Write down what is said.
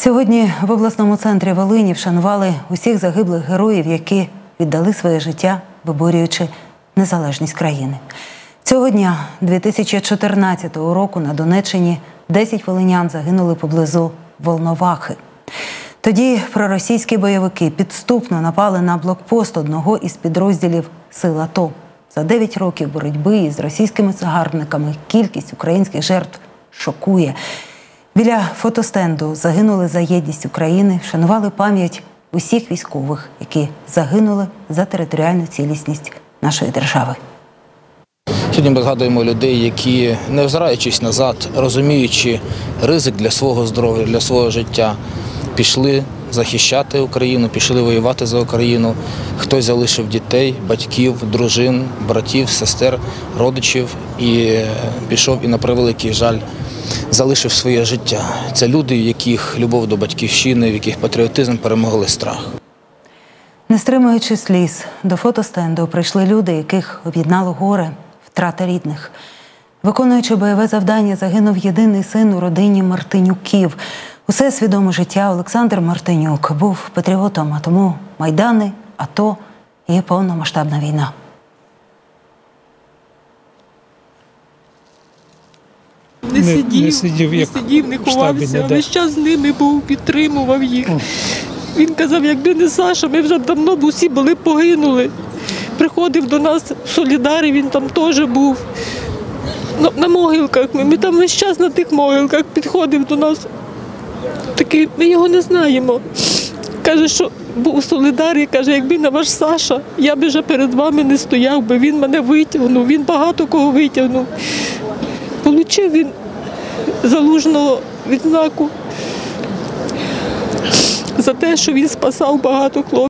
Сьогодні в обласному центрі Волині вшанували усіх загиблих героїв, які віддали своє життя, виборюючи незалежність країни. Цього дня, 2014 року, на Донеччині 10 волинян загинули поблизу Волновахи. Тоді проросійські бойовики підступно напали на блокпост одного із підрозділів сил АТО. За 9 років боротьби із російськими загарбниками кількість українських жертв шокує. Біля фотостенду «Загинули за єдність України» вшанували пам'ять усіх військових, які загинули за територіальну цілісність нашої держави. Сьогодні ми згадуємо людей, які, не озираючись назад, розуміючи ризик для свого здоров'я, для свого життя, пішли захищати Україну, пішли воювати за Україну. Хтось залишив дітей, батьків, дружин, братів, сестер, родичів і пішов і, на превеликий жаль, залишив своє життя. Це люди, в яких любов до батьківщини, в яких патріотизм перемогли страх. Не стримуючи сліз, до фотостенду прийшли люди, яких об'єднало горе, втрата рідних. Виконуючи бойове завдання, загинув єдиний син у родині Мартинюків. Усе свідоме життя Олександр Мартинюк був патріотом, а тому майдани, АТО і повномасштабна війна. Не сидів, не ховався, весь час з ними був, підтримував їх. Він казав, якби не Саша, ми вже давно б усі були погинули. Приходив до нас в Солідарі, він там теж був. На могилках, ми там весь час на тих могилках підходив до нас. Такий, ми його не знаємо. Каже, що був у Солідарі, каже, якби не ваш Саша, я б вже перед вами не стояв, бо він мене витягнув, він багато кого витягнув. Получив він Залужного відзнаку за те, що він спасав багато хлопців.